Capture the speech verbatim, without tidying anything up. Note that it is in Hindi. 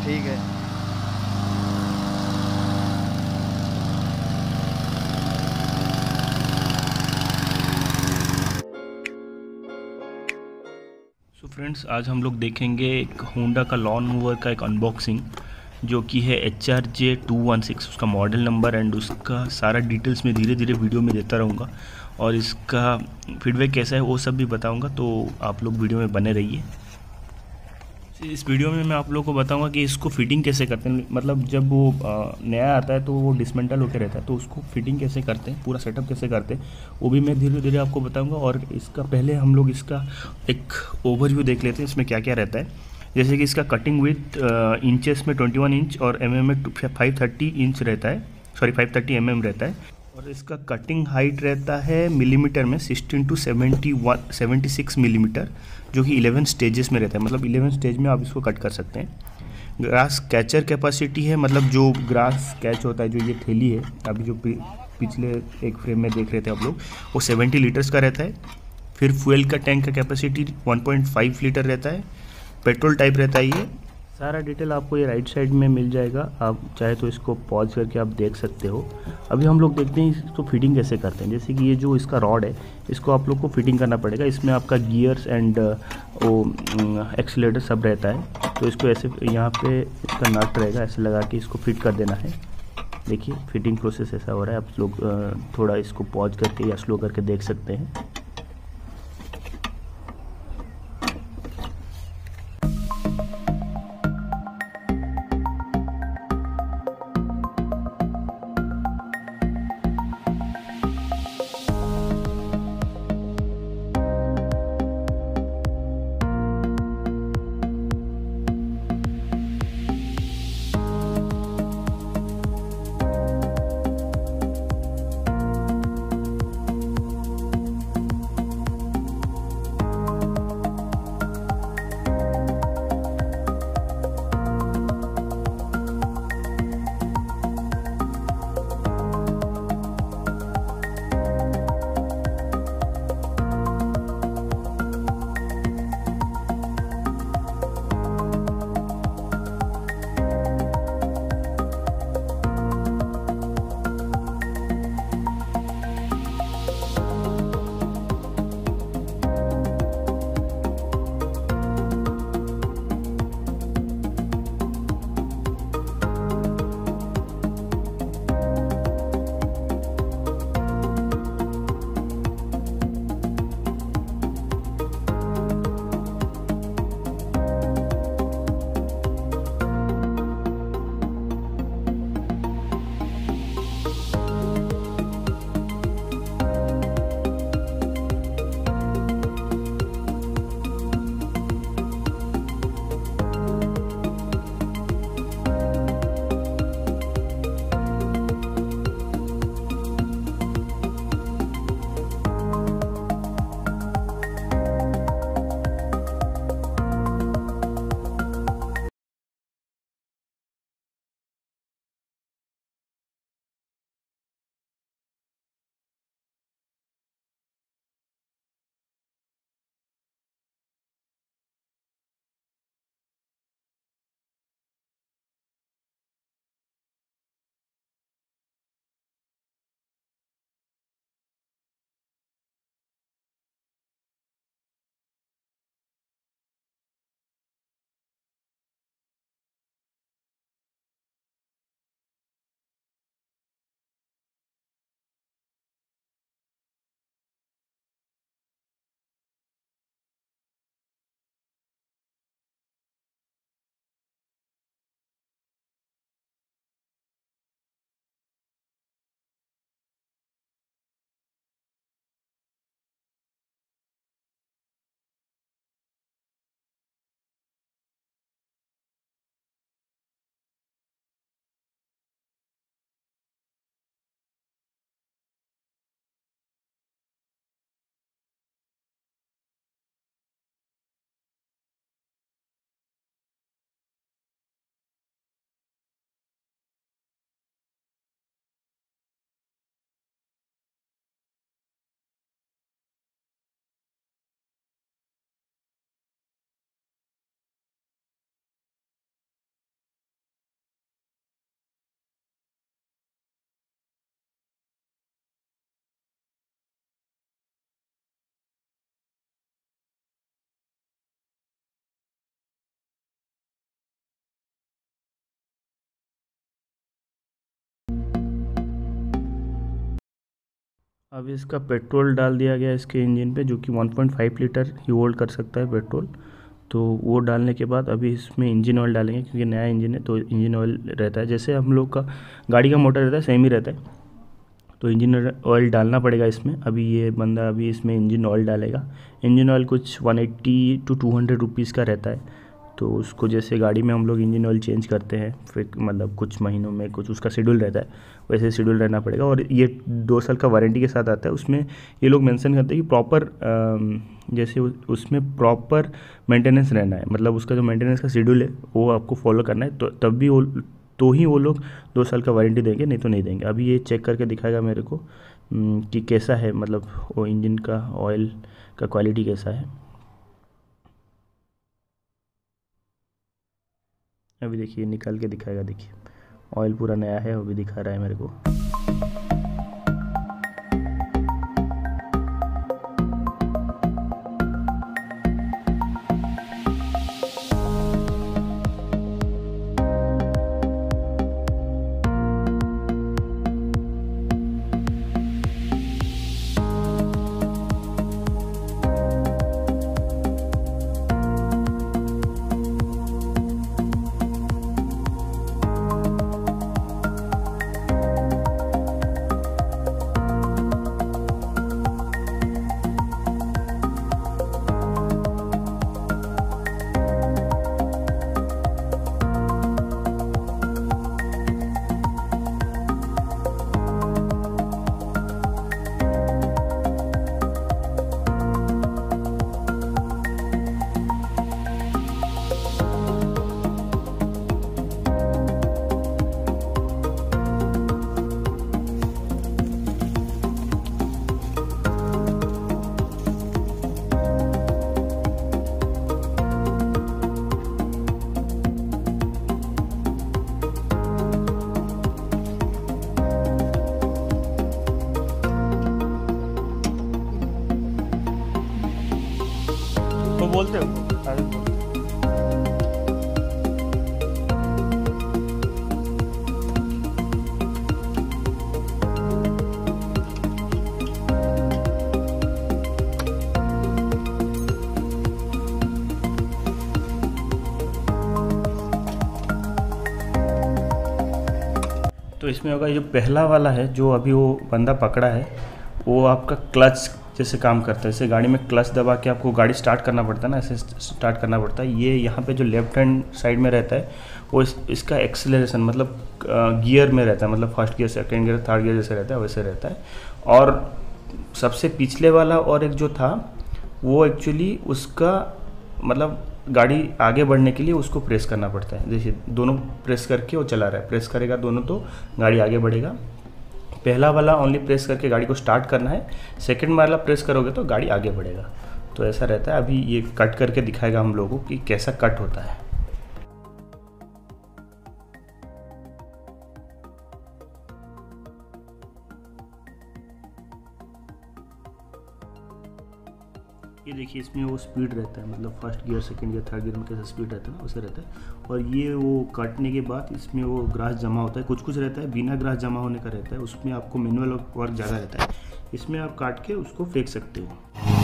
ठीक है। सो फ्रेंड्स, आज हम लोग देखेंगे एक होंडा का लॉन मूवर का एक अनबॉक्सिंग, जो कि है H R J two one six, उसका मॉडल नंबर एंड उसका सारा डिटेल्स मैं धीरे धीरे वीडियो में देता रहूँगा, और इसका फीडबैक कैसा है वो सब भी बताऊँगा। तो आप लोग वीडियो में बने रहिए। इस वीडियो में मैं आप लोगों को बताऊंगा कि इसको फिटिंग कैसे करते हैं। मतलब जब वो आ, नया आता है तो वो डिसमेंटल होकर रहता है, तो उसको फिटिंग कैसे करते हैं, पूरा सेटअप कैसे करते हैं, वो भी मैं धीरे धीरे आपको बताऊंगा। और इसका पहले हम लोग इसका एक ओवरव्यू देख लेते हैं, इसमें क्या क्या रहता है। जैसे कि इसका कटिंग विथ इंचेस में ट्वेंटी वन इंच और एम एम में फाइव थर्टी इंच रहता है, sorry five thirty M M रहता है। और इसका कटिंग हाइट रहता है मिलीमीटर में sixteen two seventy one seventy six millimetre, जो कि इलेवन स्टेजेस में रहता है। मतलब इलेवन स्टेज में आप इसको कट कर सकते हैं। ग्रास कैचर कैपेसिटी है, मतलब जो ग्रास कैच होता है, जो ये थैली है अभी जो पिछले एक फ्रेम में देख रहे थे आप लोग, वो सेवेंटी लीटर्स का रहता है। फिर फ्यूल का टैंक का capacity one point five litre रहता है। पेट्रोल टाइप रहता है। ये सारा डिटेल आपको ये राइट साइड में मिल जाएगा, आप चाहे तो इसको पॉज करके आप देख सकते हो। अभी हम लोग देखते हैं इसको फिटिंग कैसे करते हैं। जैसे कि ये जो इसका रॉड है, इसको आप लोग को फिटिंग करना पड़ेगा। इसमें आपका गियर्स एंड वो एक्सीलेटर सब रहता है। तो इसको ऐसे यहाँ पे इसका नट रहेगा, ऐसे लगा के इसको फिट कर देना है। देखिए फिटिंग प्रोसेस ऐसा हो रहा है। आप लोग थोड़ा इसको पॉज करके या स्लो करके देख सकते हैं। अब इसका पेट्रोल डाल दिया गया इसके इंजन पे, जो कि वन पॉइंट फाइव लीटर ही होल्ड कर सकता है पेट्रोल। तो वो डालने के बाद अभी इसमें इंजन ऑयल डालेंगे, क्योंकि नया इंजन है तो इंजन ऑयल रहता है, जैसे हम लोग का गाड़ी का मोटर रहता है सेम ही रहता है, तो इंजन ऑयल डालना पड़ेगा इसमें। अभी ये बंदा अभी इसमें इंजन ऑयल डालेगा। इंजन ऑयल कुछ one eighty two two hundred rupees का रहता है, तो उसको जैसे गाड़ी में हम लोग इंजन ऑयल चेंज करते हैं फिर मतलब कुछ महीनों में कुछ उसका शेड्यूल रहता है, वैसे शेड्यूल रहना पड़ेगा। और ये दो साल का वारंटी के साथ आता है। उसमें ये लोग मेंशन करते हैं कि प्रॉपर जैसे उसमें प्रॉपर मेंटेनेंस रहना है, मतलब उसका जो मेंटेनेंस का शेड्यूल है वो आपको फॉलो करना है, तो तब भी वो तो ही वो लोग दो साल का वारंटी देंगे, नहीं तो नहीं देंगे। अभी ये चेक करके दिखाएगा मेरे को कि कैसा है, मतलब वो इंजन का ऑयल का क्वालिटी कैसा है। अभी देखिए निकाल के दिखाएगा, देखिए ऑयल पूरा नया है, वो भी दिखा रहा है मेरे को। तो बोलते हो तो इसमें होगा जो पहला वाला है जो अभी वो बंदा पकड़ा है, वो आपका क्लच जैसे काम करता है। जैसे गाड़ी में क्लच दबा के आपको गाड़ी स्टार्ट करना पड़ता है ना, ऐसे स्टार्ट करना पड़ता है। ये यहाँ पे जो लेफ्ट हैंड साइड में रहता है वो इस, इसका एक्सेलरेशन मतलब गियर में रहता है, मतलब first gear second gear third gear जैसे रहता है वैसे रहता है। और सबसे पिछले वाला और एक जो था वो एक्चुअली उसका मतलब गाड़ी आगे बढ़ने के लिए उसको प्रेस करना पड़ता है। जैसे दोनों प्रेस करके वो चला रहा है, प्रेस करेगा दोनों तो गाड़ी आगे बढ़ेगा। पहला वाला ओनली प्रेस करके गाड़ी को स्टार्ट करना है, सेकंड वाला प्रेस करोगे तो गाड़ी आगे बढ़ेगा। तो ऐसा रहता है। अभी ये कट करके दिखाएगा हम लोगों को कि कैसा कट होता है। ये देखिए इसमें वो स्पीड रहता है, मतलब first gear second gear third gear में कैसा स्पीड रहता है ना वैसे रहता है। और ये वो काटने के बाद इसमें वो ग्रास जमा होता है, कुछ कुछ रहता है बिना ग्रास जमा होने का रहता है, उसमें आपको मैनुअल वर्क ज़्यादा रहता है। इसमें आप काट के उसको फेंक सकते हो।